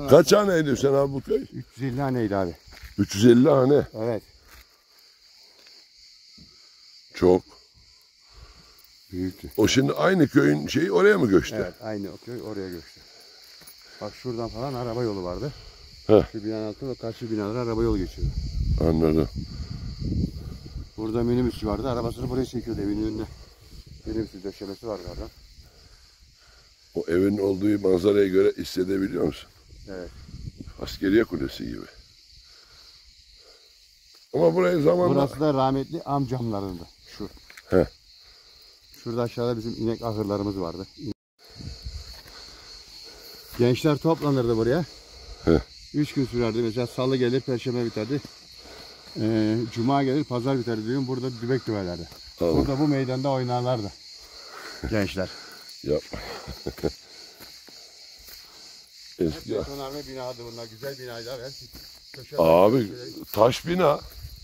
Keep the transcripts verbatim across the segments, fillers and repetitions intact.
Kaç haneydi sen abi bu köy? üç yüz elli haneydi abi. üç yüz elli hane. Evet. Çok. Büyüktü. O şimdi aynı köyün şeyi oraya mı göçtü? Evet, aynı o köy oraya göçtü. Bak şuradan falan araba yolu vardı. Heh. Şu binanın altında karşı binalara araba yolu geçiyor. Anladım. Burada minibüsçü vardı. Arabasını buraya çekiyordu evin önünde. Minibüsü döşemesi vardı orada. O evin olduğu manzaraya göre hissedebiliyor musun? Evet. Askeriye kulesi gibi. Ama burayı zamanla... Burası da rahmetli amcamlarındı. Şu. Heh. Şurada aşağıda bizim inek ahırlarımız vardı. Gençler toplanırdı buraya. Heh. Üç gün sürerdi. Mesela salı gelir, perşembe biterdi. Ee, Cuma gelir, pazar biterdi diyorum. Burada dübek düvelerdi. Tamam. Burada bu meydanda oynarlardı. Gençler. Yapma. Eski. Betonarme binadı bunlar. Güzel binaydı abi. Köşe Abi köşe... taş bina.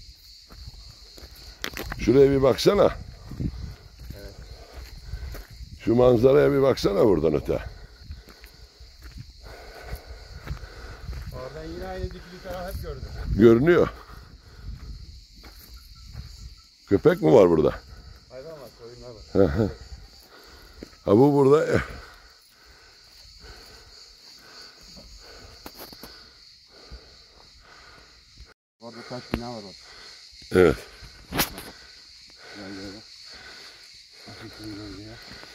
Şuraya bir baksana. Evet. Şu manzaraya bir baksana buradan öte. Oradan yine aynı dikili taraf hep gördüm. Görünüyor. Köpek mi var burada? Hayvan var, koyunlar var. Ha bu burada. Orada taş bina var bak. Evet. Gel gel bak. Açık bölgeye.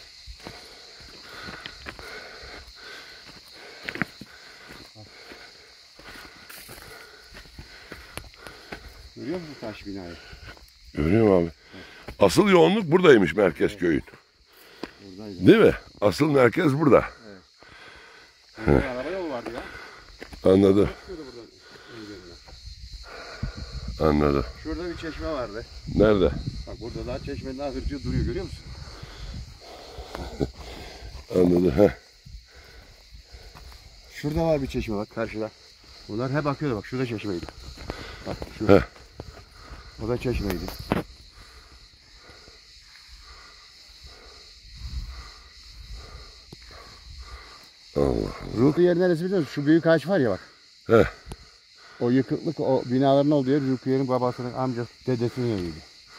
Görüyor musun taş binayı? Görüyorum abi. Asıl yoğunluk buradaymış merkez köyün. Buradaydı. Değil mi? Asıl merkez burada. Evet. Burada araba yolu vardı ya. Anladım. Çıkıyordu buradan önlerine. Anladım. Şurada bir çeşme vardı. Nerede? Bak burada daha çeşmenin ahırcığı duruyor, görüyor musun? Anladım. Heh. Şurada var bir çeşme bak karşıda. Bunlar hep akıyordu bak, şurada çeşmeydi. Bak şu. Heh. O da çeşmeydi. Allah. Ruki yer neresi biliyor musun? Şu büyük ağaç var ya bak. Heh. O yıkıklık, o binaların olduğu yer Ruki yerin babasının amcası, dedesinin eviydi.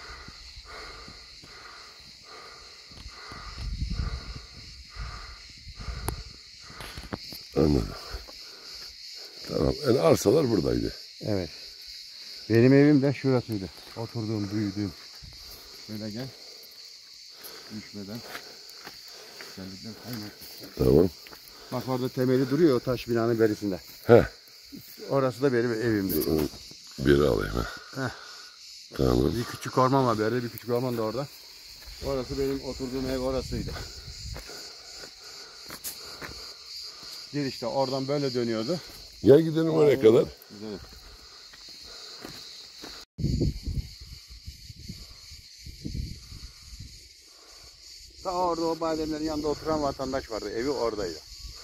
Anladım. Tamam. Yani arsalar buradaydı. Evet. Benim evim de şurasıydı. Oturduğum, büyüdüğüm. Şöyle gel. Düşmeden. Geldikten kaymak. Tamam. Bak orada temeli duruyor o taş binanın berisinde. Heh. Orası da benim evimdi. Biri alayım ha. Heh. Tamam. Bir küçük orman var, bir bir küçük orman da orada. Orası benim oturduğum ev orasıydı. Gir işte oradan böyle dönüyordu. Gel gidelim oraya kadar. Gidelim. Ta orada o bademlerin yanında oturan vatandaş vardı. Evi oradaydı.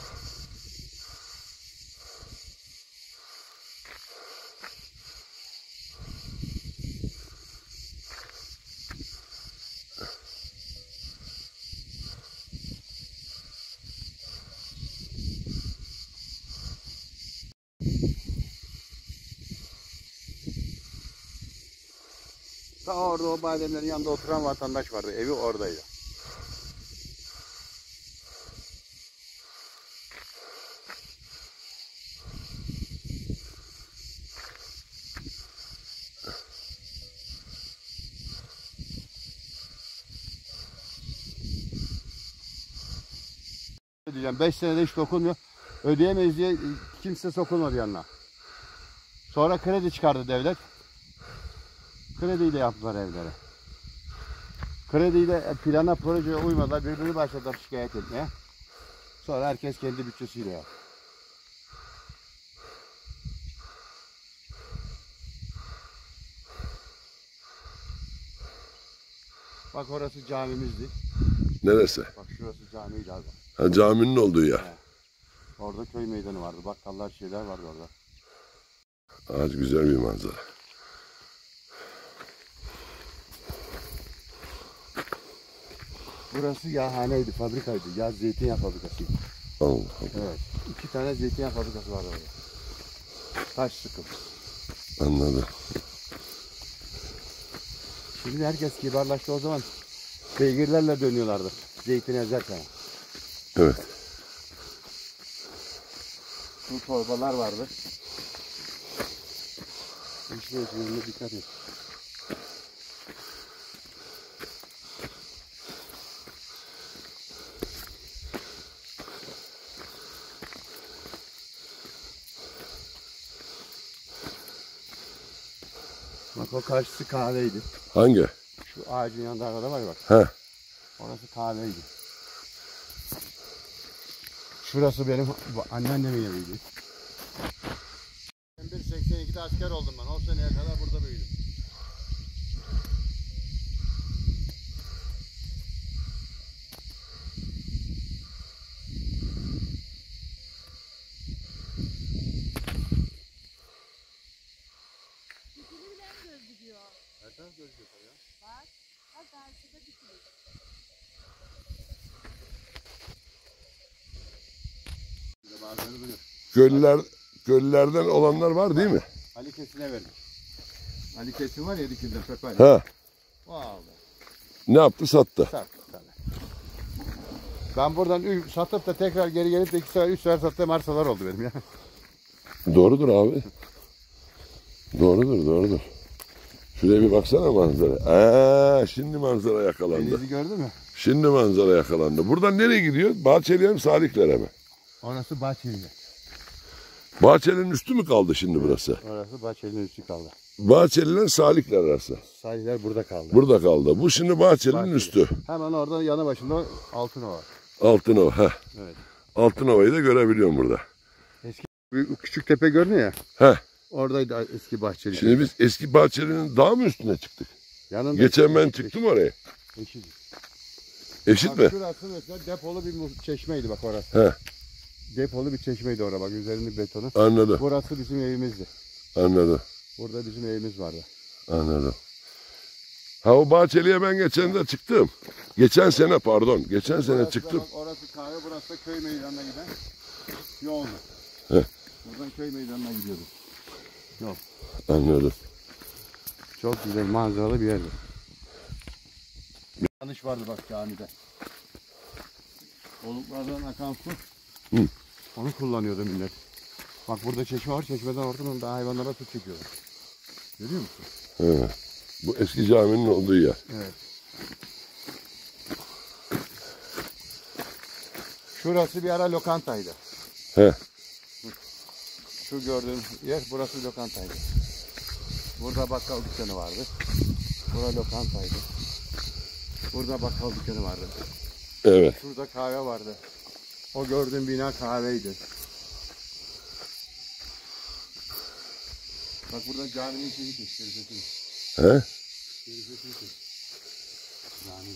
Ta orada o bademlerin yanında oturan vatandaş vardı. Evi oradaydı. Diyeceğim beş senede hiç dokunmuyor. Ödeyemeyiz diye kimse sokulmadı yanına. Sonra kredi çıkardı devlet. Krediyle yaptılar evleri. Krediyle plana projeye uymadılar. Birbirini başladılar şikayet etmeye. Sonra herkes kendi bütçesiyle yaptı. Bak orası camimizdi. Neresi? Bak şurası camiydi abi. Ha, caminin olduğu yer. He. Orada köy meydanı vardı. Bakkallar şeyler vardı orada. Ağaç güzel bir manzara. Burası yağhaneydi, fabrikaydı. Yağ zeytinyağı fabrikasıydı. Allah Allah. Evet. İki tane zeytinyağı fabrikası vardı orada. Taş sıkım. Anladım. Şimdi herkes kibarlaştı, o zaman beygirlerle dönüyorlardı. Zeytin ezerken. Evet. Bu torbalar vardı. İşte üzerine dikkat et. Bak o karşısı kahveydi. Hangi? Şu ağacın yanında arada var ya bak. He. Orası kahveydi. Şurası benim anneannemin eviydi. Ben bir seksen ikide asker oldum ben. O seneye kadar burada büyüdüm. Her taraf göz götür ya. Bak, bak karşıda dikili. Burada bazıları duruyor. Göller, göllerden olanlar var değil mi? Ali Kesin'e verdik. Ali Kesin var ya dikildi Pepali. Ha. O aldı. Ne yaptı? Sattı. Sattı tabii. Ben buradan ü- satıp da tekrar geri gelip de iki sefer, üç sefer sattığım arsalar oldu benim ya. Doğrudur abi. Doğrudur, doğrudur. Şuraya bir baksana manzara. Aa, şimdi manzara yakalandı. Denizi gördün mü? Şimdi manzara yakalandı. Buradan nereye gidiyor? Bahçeli'ye mi, Saliklere mi? Orası Bahçeli. Bahçeli'nin üstü mü kaldı şimdi burası? Orası Bahçeli'nin üstü kaldı. Bahçeli'yle Salikler arası. Sahiller burada kaldı. Burada kaldı. Bu şimdi Bahçeli'nin Bahçeli. üstü. Hemen orada yanı başında Altınova var. Altınova. Heh. Evet. Altınova'yı da görebiliyorum burada. Büyük, küçük tepe görünüyor ya. Heh. Oradaydı eski Bahçeli. Şimdi biz eski Bahçeli'nin daha mı üstüne çıktık? Yanında Geçen ben eşit- çıktım oraya. Eşit. Eşit Bak mi? şurası mesela depolu bir mu- çeşmeydi bak orası. He. Depolu bir çeşmeydi orada bak üzerinde betonu. Anladım. Burası bizim evimizdi. Anladım. Burada bizim evimiz vardı. Anladım. Ha o Bahçeli'ye ben geçen de çıktım. Geçen sene pardon. Geçen sene Burası çıktım. da bak, orası kahve, burası da köy meydanına giden yoldu. Heh. Buradan köy meydanına gidiyorduk. Yol. Anladım. Çok güzel manzaralı bir yerdi. Bir yanlış vardı bak camide. Oluklardan akan su. Hı. Onu kullanıyordu millet. Bak burada çeşme var. Çeşmeden oradan da hayvanlara su çekiyorlar. Görüyor musun? He. Bu eski caminin olduğu yer. Evet. Şurası bir ara lokantaydı. He. Şu gördüğün yer burası lokantaydı. Burada bakkal dükkanı vardı. Burada lokantaydı. Burada bakkal dükkanı vardı. Evet. Şurada kahve vardı. O gördüğün bina kahveydi. Bak burada caminin şeyi kes, şerifesini. He? Şerifesini kes. Cami.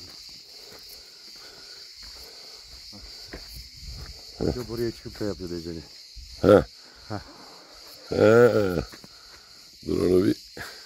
Bak. Bak. Buraya çıkıp da yapıyor Receli. He. Heh. He. Dur onu bir.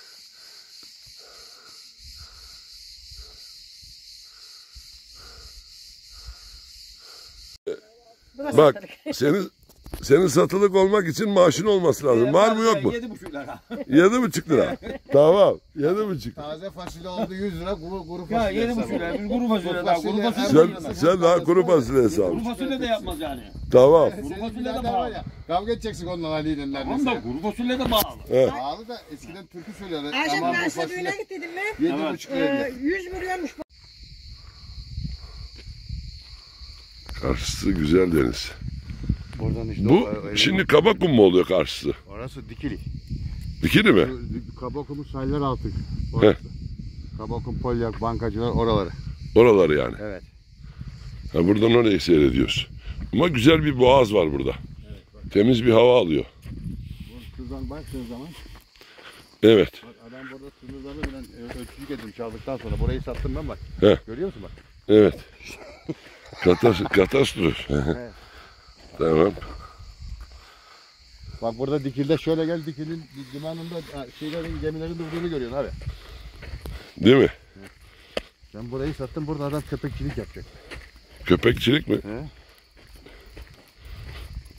Bak senin senin satılık olmak için maaşın olması lazım. Var mı yok mu? Yedi buçuk lira. Yedi buçuk lira. Tamam. Yedi buçuk. Taze fasulye oldu yüz lira, kuru, kuru Ya fasulye. yedi hesabı. buçuk lira. Biz kuru fasulye daha. Kuru Fasulye- fasulye Sen, de sen daha kuru fasulye hesabı. Kuru fasulye de yapmaz yani. Tamam. Kuru Senin fasulye de birader var pahalı. ya, kavga edeceksin onunla Ali'yle Tamam neredeyse. da kuru fasulye de pahalı. Evet. Pahalı da eskiden türkü söylüyorlar. Ayşe Aman bu ben size fasulye düğüne gittim mi? yedi Evet. buçuk lira diye. Ee, yüz milyon Karşısı güzel deniz. Buradan işte Bu şimdi Kabakum mu oluyor karşısı? orası Dikili. Dikili mi? Kabakum'un sahiller altı. Orası. Kabakum, Polyak, bankacılar oraları. Oraları yani. Evet. Ha, buradan orayı seyrediyoruz. Ama güzel bir boğaz var burada. Temiz bir hava alıyor. Şuradan baktığın zaman Evet. bak adam burada sınırlarını bilen e, ölçücük edilmiş çaldıktan sonra burayı sattım ben bak. He. Görüyor musun bak? Evet. Katas katastro. Evet. Tamam. Bak burada Dikil'de şöyle gel Dikil'in limanında ha, şeylerin gemilerin durduğunu görüyorsun abi. Değil mi? Ben burayı sattım, burada adam köpekçilik yapacak. Köpekçilik mi? He?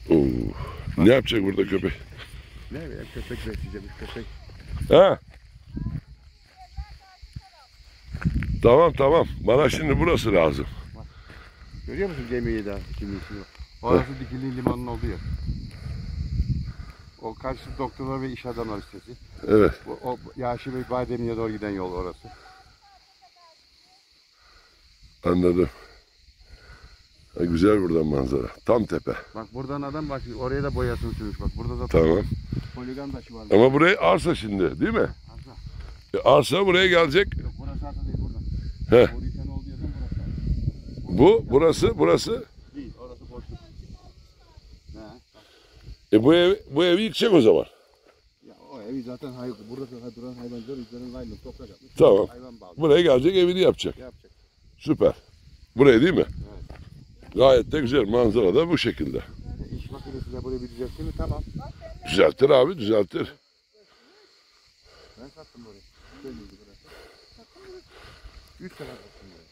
Oo. Ne yapacak burada köpek? Ne bileyim köpek besleyeceğiz köpek. Ha? Tamam tamam. Bana şimdi burası lazım. Görüyor musun gemiyi daha dikilin içinde? Orası dikilin limanın olduğu yer. O karşı doktorlar ve iş adamlar sitesi. Evet. O, o Yaşı Bey Bademli'ye doğru giden yol orası. Anladım. Ha, güzel buradan manzara. Tam tepe. Bak buradan adam bak oraya da boyasını sürmüş bak. Burada da Tamam. poligon taşı var. Ama burayı arsa şimdi değil mi? Arsa. E, arsa buraya gelecek. Yok burası arsa değil buradan. He. O diken olduğu yerden burası arsa. Bu, burası, burası. Değil orası boşluk. He. E bu ev, bu evi yıkacak o zaman. Ya o evi zaten hay burada duran hayvancılar üzerine naylon toprak yapmış. Tamam. Hayvan bağlı. Buraya gelecek evini yapacak. Yapacak. Süper. Buraya değil mi? Gayet de güzel. Manzara da bu şekilde. E, İş makinesi de buraya bir düzeltti mi tamam. Düzeltir abi, düzeltir. Ben sattım burayı. Böyleydi burası. Üç sene sattım burayı.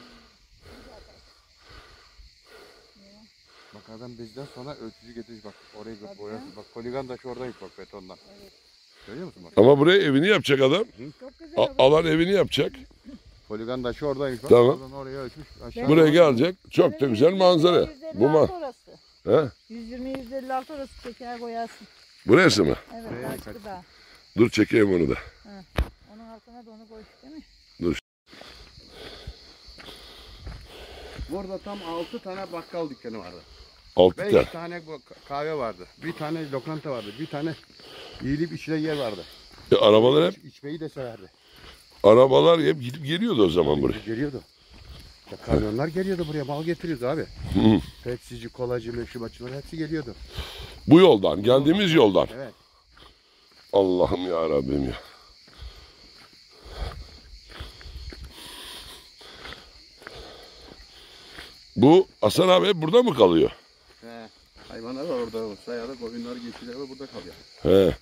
Bak adam bizden sonra ölçücü getirmiş bak orayı bak boyası bak poligon taşı oradaymış bak betondan. Evet. Görüyor musun bak? Ama buraya evini yapacak adam. Çok güzel A- olur. alan evini yapacak. Poligon taşı oradaymış bak. Tamam. Oradan oraya ölçmüş. Aşağı Buraya doğru. gelecek. Çok da güzel manzara. Bu ma orası. He? yüz yirmi yüz elli altı orası çeker koyarsın. Burası mı? Evet, Buraya açık da. Dur çekeyim onu da. Onun altına da onu koy, değil mi? Burada tam altı tane bakkal dükkanı vardı. Altı Beş tane. tane bu kahve vardı. Bir tane lokanta vardı. Bir tane yiyilip içilen yer vardı. E, arabalar hep, İçmeyi de severdi. arabalar hep gidip geliyordu o zaman buraya. Geliyordu. Ya kamyonlar geliyordu buraya mal getiriyordu abi. Hı. Pepsici, kolacı, meşrubatçılar hepsi geliyordu. Bu yoldan, geldiğimiz yoldan. Evet. Allah'ım ya Rabbim ya. Bu Hasan abi hep burada mı kalıyor? He. Hayvanlar var orada. Sayada koyunlar, geçiler ve burada kalıyor. He.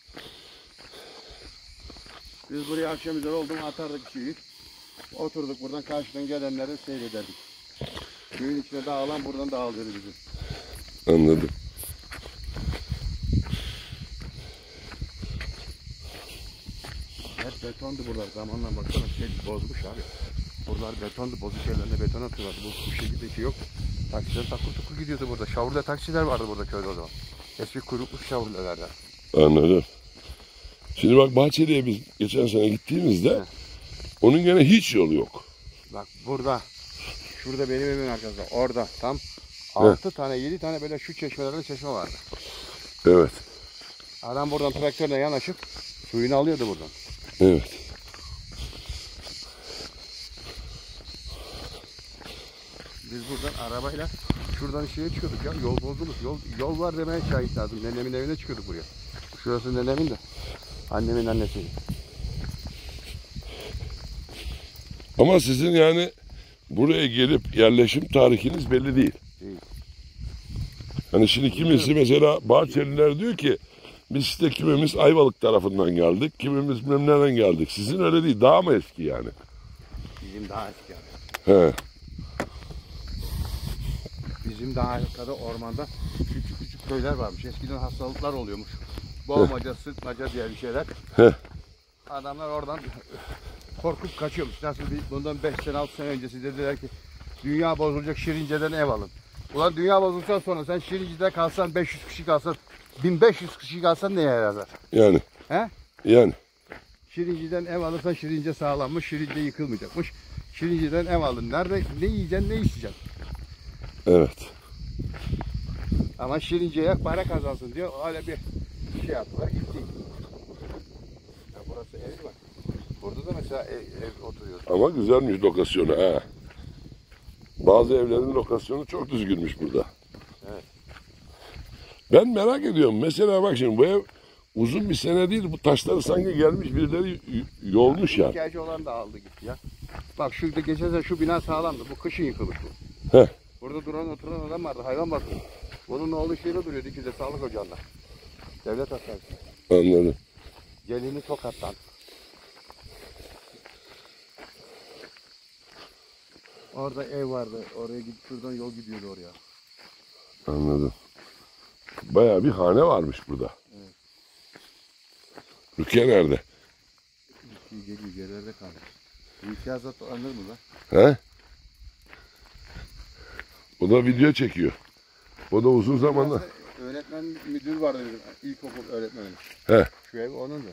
Biz buraya akşam üzeri oldu mu atardık şeyi. Oturduk buradan karşıdan gelenleri seyrederdik. Köyün içine dağılan buradan dağılıyordu bizi. Anladım. Hep betondu buralar. Zamanla baksana şey bozmuş abi. Buralar betondu. Bozuk yerlerine beton atıyorlardı. Bu, bu şekilde şey yok. Taksiler takır tukur gidiyordu burada. Şavurla taksiler vardı burada köyde o zaman. Eski kuyruklu şavurlardan. Anladım. Şimdi bak Bahçeli'ye biz geçen sene gittiğimizde He. onun gene hiç yolu yok. Bak burada. Şurada benim evimin arkasında. Orada tam altı tane yedi tane böyle şu çeşmelerde çeşme vardı. Evet. Adam buradan traktörle yanaşıp suyunu alıyordu buradan. Evet. Biz buradan arabayla şuradan şeye çıkıyorduk ya. Yol bozulmuş. Yol, yol var demeye şahit lazım. Nenemin evine çıkıyorduk buraya. Şurası nenemin de. Annemin annesi. Ama sizin yani buraya gelip yerleşim tarihiniz belli değil. Değil. Hani şimdi kimisi mesela Bahçeliler diyor ki biz işte kimimiz Ayvalık tarafından geldik, kimimiz bilmem nereden geldik. Sizin öyle değil, daha mı eski yani? Bizim daha eski abi. He. Bizim daha arkada ormanda küçük küçük köyler varmış. Eskiden hastalıklar oluyormuş. Boğmaca, sıtmaca diye bir şeyler. Heh. Adamlar oradan korkup kaçıyormuş. Nasıl bir bundan beş sene altı sene öncesi dediler ki dünya bozulacak Şirince'den ev alın. Ulan dünya bozulsa sonra sen Şirince'de kalsan beş yüz kişi kalsan bin beş yüz kişi kalsan neye yarar? Yani. He? Yani. Şirince'den ev alırsan Şirince sağlanmış, Şirince yıkılmayacakmış. Şirince'den ev alın. Nerede ne yiyeceksin, ne içeceksin? Evet. Ama Şirince'ye para kazansın diyor. Öyle bir şey yaptılar, gitti. Ya burası ev var. Burada da mesela ev, ev oturuyor. Ama güzelmiş lokasyonu ha. Bazı evlerin lokasyonu çok düzgünmüş burada. Evet. Ben merak ediyorum. Mesela bak şimdi bu ev uzun bir sene değil. Bu taşları sanki gelmiş birileri y- yolmuş yani. İhtiyacı olan da aldı gitti ya. Bak şurada geçen sene şu bina sağlamdı. Bu kışın yıkılmış bu. Heh. Burada duran oturan adam vardı. Hayvan bakıyor. Bunun oğlu şeyle duruyordu ikide sağlık ocağında. Devlet hastanesi. Anladım. Gelini Tokat'tan. Orada ev vardı. Oraya gidip şuradan yol gidiyordu oraya. Anladım. Bayağı bir hane varmış burada. Evet. Rukiye nerede? İyi geliyor, gerilerde kaldı. Rukiye Azat anır mı lan? He? O da video çekiyor. O da uzun zamandır. Öğretmen müdür vardı bizim, ilkokul öğretmeni. He. Şu ev onundu.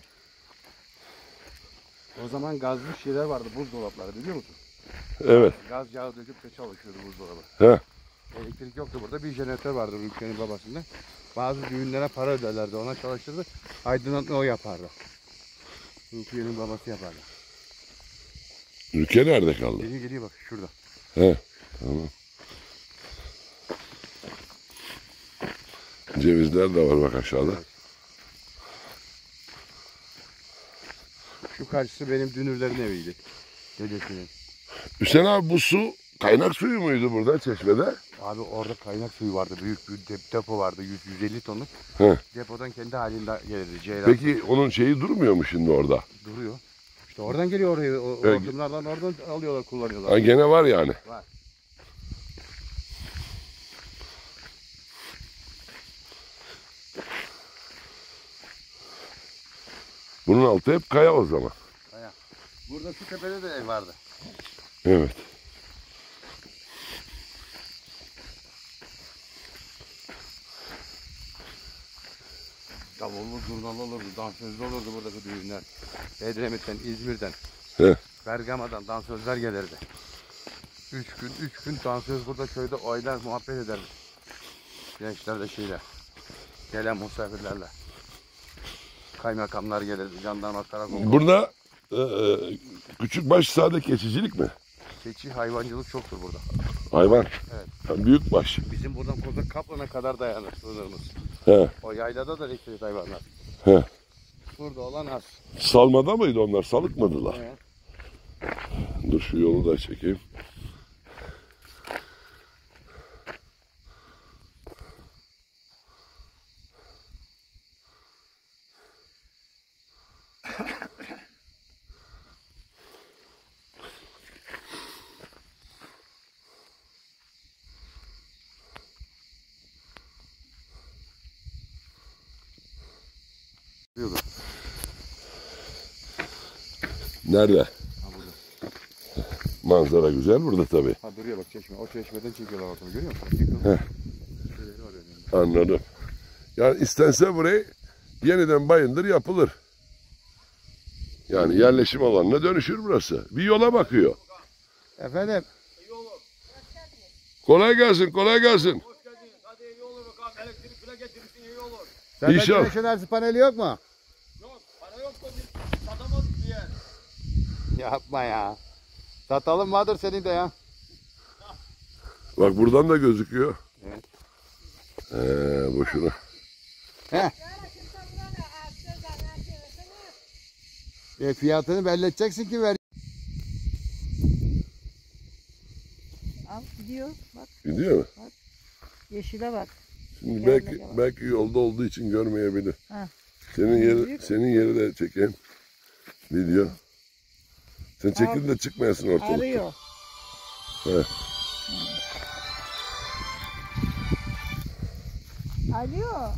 O zaman gazlı şeyler vardı, buzdolapları biliyor musun? Evet. Gaz yağı döküp de çalışıyordu buzdolabı. He. Elektrik yoktu burada, bir jeneratör vardı Rukiye'nin babasında. Bazı düğünlere para öderlerdi, ona çalıştırdı. Aydınlatma o yapardı. Rukiye'nin babası yapardı. Rukiye nerede kaldı? Geliyor geliyor bak şurada. He. Tamam. Cevizler de var bak aşağıda. Evet. Şu karşısı benim dünürlerin eviydi. Dedesinin. Hüseyin abi bu su kaynak suyu muydu burada çeşmede? Abi orada kaynak suyu vardı. Büyük bir dep- depo vardı. yüz yüz elli tonluk. He. Depodan kendi halinde gelirdi. Ceylan Peki onun şeyi durmuyor mu şimdi orada? duruyor. İşte oradan geliyor oraya. O, Evet. hortumlardan oradan alıyorlar, kullanıyorlar. Ha, gene var yani. Var. Bunun altı hep kaya o zaman. Burada şu tepede de ev vardı. Evet. Davullu, zurnalı olurdu, dansözlü olurdu buradaki düğünler. Edremit'ten, İzmir'den, He. Bergama'dan dansözler gelirdi. Üç gün, üç gün dansöz burada köyde oynar, muhabbet ederdi. Gençler de şeyle, gelen misafirlerle. Kaymakamlar gelirdi, jandarma, karakol. Burada e, e, küçük baş sade keçicilik mi? Keçi, hayvancılık çoktur burada. Hayvan. Evet. Ha, büyük baş. Bizim buradan Kozak Kaplan'a kadar dayanır sınırımız. He. O yaylada da rekli hayvanlar. He. Burada olan az. Salmada mıydı onlar? Salıkmadılar. Evet. Dur şu yolu da çekeyim. Duyuyorlar. Nerede? Ha burada. Manzara güzel burada tabii. Ha duruyor bak çeşme. O çeşmeden çekiyorlar ortamı görüyor musun? Yıkıldı. Heh. Şeyleri var önünde. Anladım. Yani istense burayı yeniden bayındır yapılır. Yani yerleşim alanına dönüşür burası. Bir yola bakıyor. Efendim. Kolay gelsin, kolay gelsin. Hoş geldiniz. Hadi iyi olur bakalım. Elektrik file getirirsin iyi olur. Sende İnşallah. güneş enerjisi paneli yok mu? Yok para yok da biz satamadık diye. Yapma ya. Satalım vardır senin de ya. Bak buradan da gözüküyor. Evet. Ee, boşuna. Heh. E, fiyatını belli edeceksin ki ver. Al gidiyor. Bak Gidiyor mu? yeşile bak. Şimdi Gelme, belki gel. belki yolda olduğu için görmeyebilir. Ha. Senin yeri Büyük. senin yeri de çekeyim. Video. Sen çekil de çıkmayasın ortalıkta. Arıyor. He. Alo.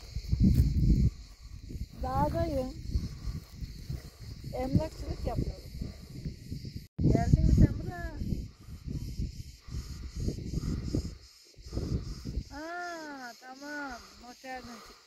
Dağdayım. Emlakçılık yapıyorum. Geldin mi sen buraya? Aa tamam. Noterden çıktım.